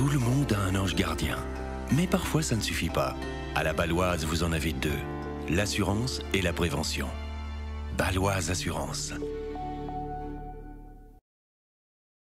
Tout le monde a un ange gardien. Mais parfois, ça ne suffit pas. À la Baloise, vous en avez deux. L'assurance et la prévention. Baloise Assurance.